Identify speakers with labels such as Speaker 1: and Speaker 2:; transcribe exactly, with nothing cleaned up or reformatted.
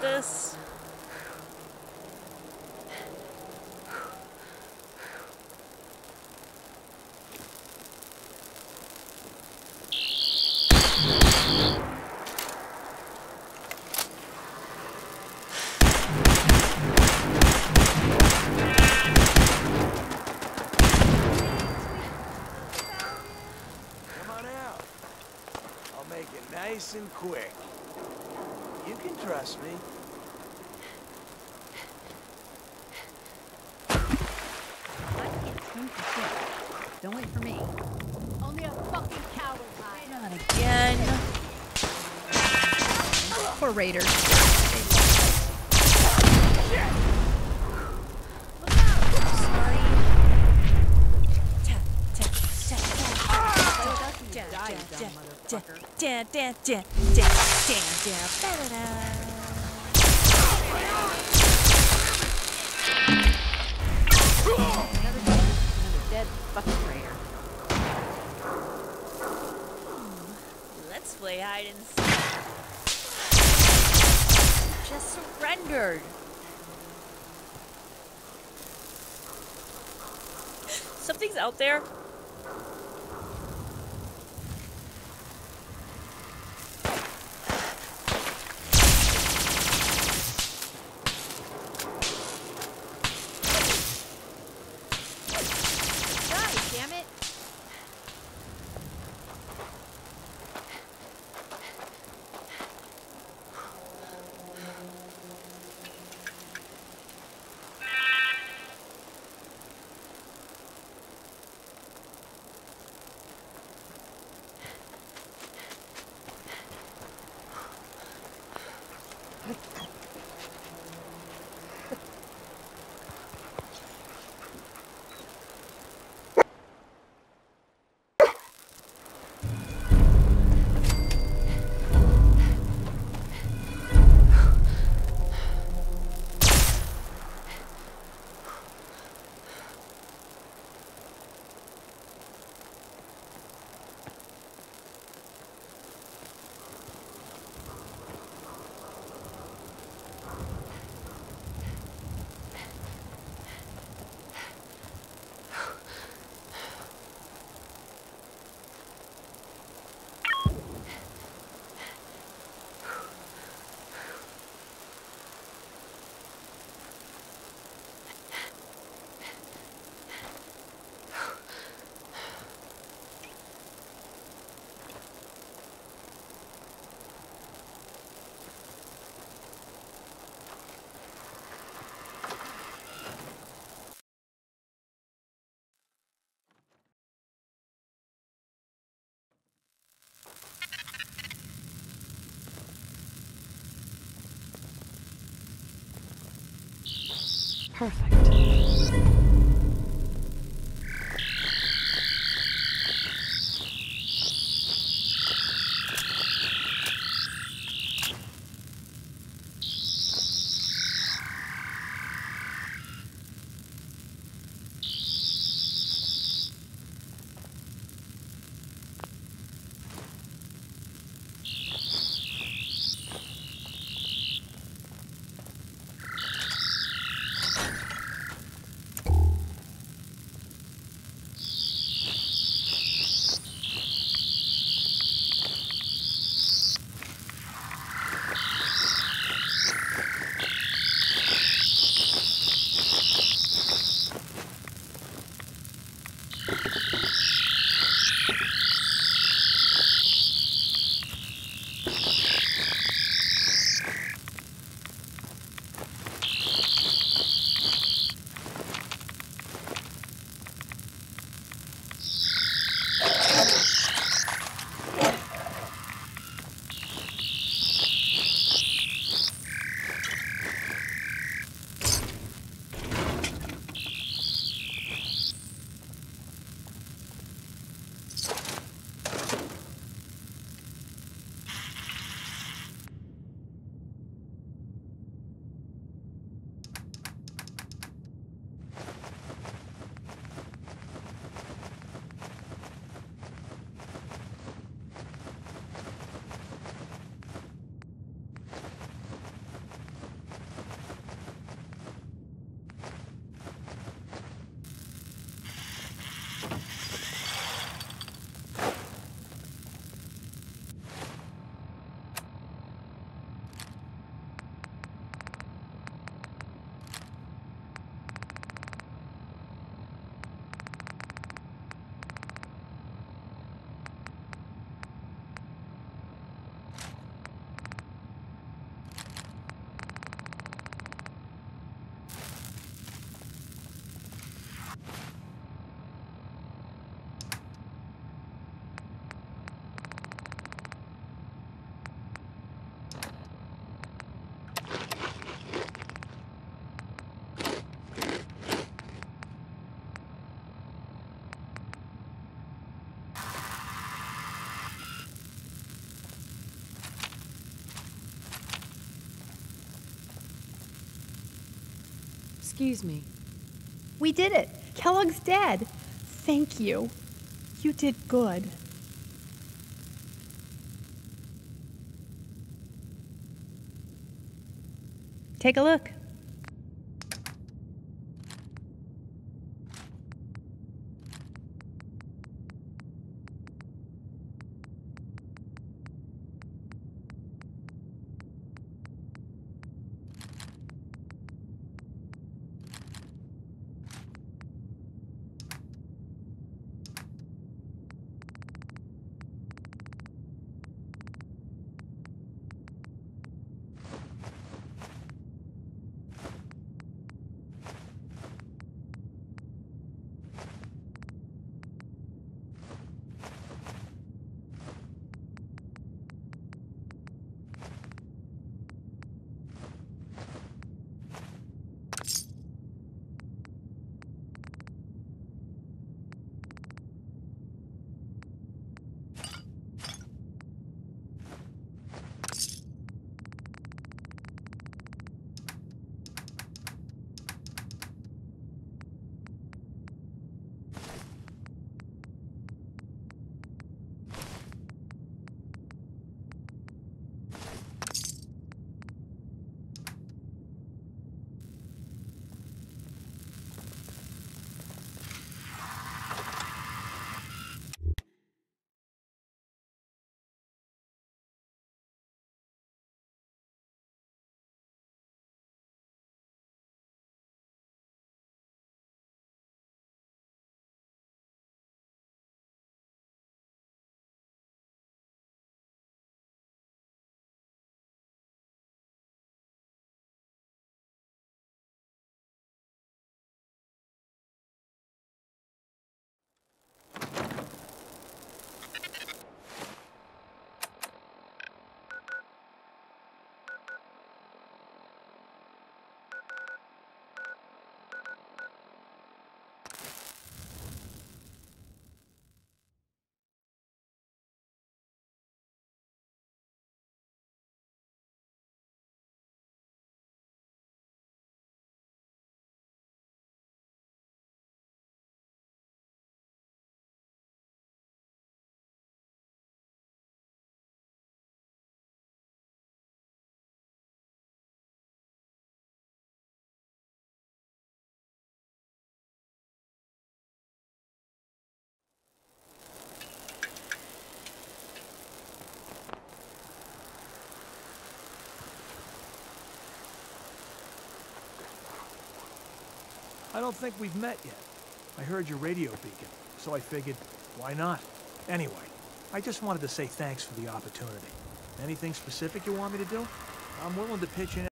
Speaker 1: this?
Speaker 2: Nice and quick. You can trust me.
Speaker 3: I can't swim for shit. Don't wait for me.
Speaker 4: Only a fucking coward, Ryan.
Speaker 1: Not again.
Speaker 3: Poor Raiders.
Speaker 1: Da da da da da da da da.
Speaker 3: Another dead, another dead fucking Raider.
Speaker 1: Let's play hide and seek. Just surrendered. Something's out there.
Speaker 3: Perfect. Excuse me.
Speaker 5: We did it. Kellogg's dead. Thank you. You did good. Take a look.
Speaker 2: I don't think we've met yet. I heard your radio beacon, so I figured, why not? Anyway, I just wanted to say thanks for the opportunity. Anything specific you want me to do? I'm willing to pitch in.